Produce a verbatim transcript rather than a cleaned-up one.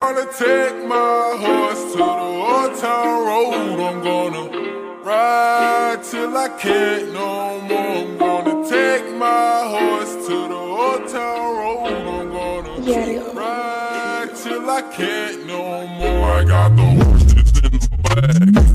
gonna take my horse to the old town road. I'm gonna ride till I can't no more. I'm gonna take my horse to the old town road. I'm gonna ride till I can't no more. I got the horses in the bag.